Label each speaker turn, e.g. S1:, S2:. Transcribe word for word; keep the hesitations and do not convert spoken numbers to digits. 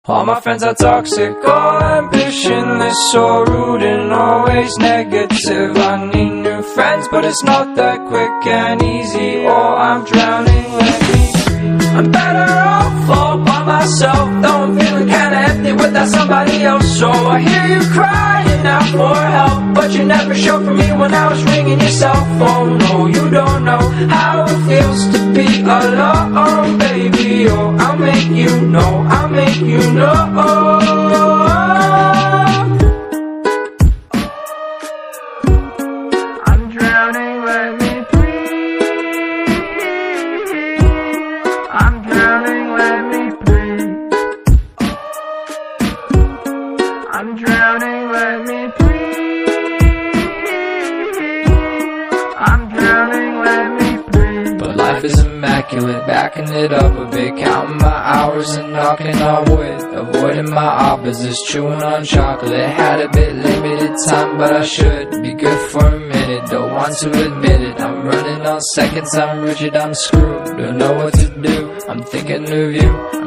S1: All my friends are toxic, all ambitionless, so rude and always negative. I need new friends, but it's not that quick and easy, or I'm drowning, let me free. I'm better off all by myself, though I'm feeling kinda empty without somebody else. So I hear you crying out for help, but you never showed for me when I was ringing your cell phone. No, you don't know how it feels to be alone, baby. Oh, I'll make you know, I'll make you know. I'm drowning, let me breathe. I'm drowning, let me breathe. I'm drowning, let me breathe. I'm drowning, let me breathe. But life is immaculate, backing it up a bit, counting my hours and knocking on wood, avoiding my opposites, chewing on chocolate. Had a bit limited time, but I should be good for a minute. Don't want to admit it, I'm running on seconds, I'm rigid, I'm screwed. Don't know what to do, I'm thinking of you.